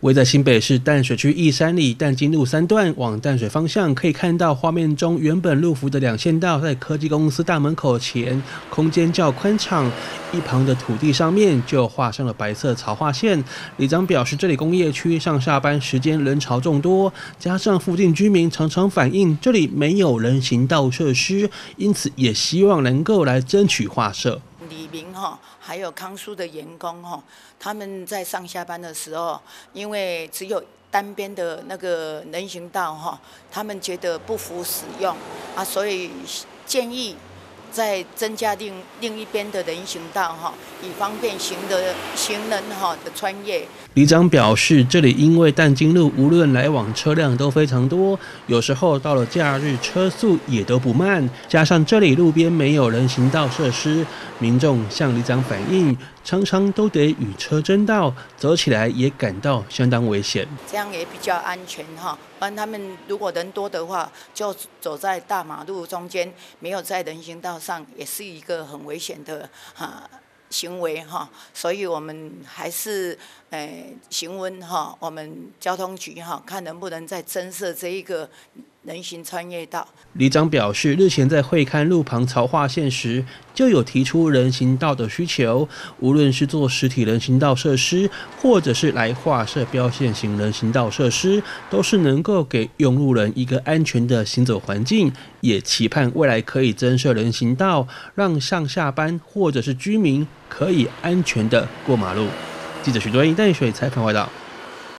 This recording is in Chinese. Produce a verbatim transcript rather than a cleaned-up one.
位在新北市淡水区义山里淡金路三段往淡水方向，可以看到画面中原本路幅的两线道在科技公司大门口前，空间较宽敞，一旁的土地上面就画上了白色草画线。里长表示，这里工业区上下班时间人潮众多，加上附近居民常常反映这里没有人行道设施，因此也希望能够来争取划设。 李明哈，还有康舒的员工哈，他们在上下班的时候，因为只有单边的那个人行道哈，他们觉得不符使用啊，所以建议再增加另另一边的人行道哈，以方便行的行人哈的穿越。 里长表示，这里因为淡金路无论来往车辆都非常多，有时候到了假日车速也都不慢，加上这里路边没有人行道设施，民众向里长反映，常常都得与车争道，走起来也感到相当危险。 这样也比较安全哈，不然他们如果人多的话，就走在大马路中间，没有在人行道上，也是一个很危险的哈。行为哈，所以我们还是呃询问哈，我们交通局哈，看能不能再增设这一个人行穿越道。 里长表示，日前在会勘路旁草画线时，就有提出人行道的需求，无论是做实体人行道设施，或者是来画设标线型人行道设施，都是能够给用路人一个安全的行走环境。也期盼未来可以增设人行道，让上下班或者是居民可以安全的过马路。记者许多英淡水采访报道。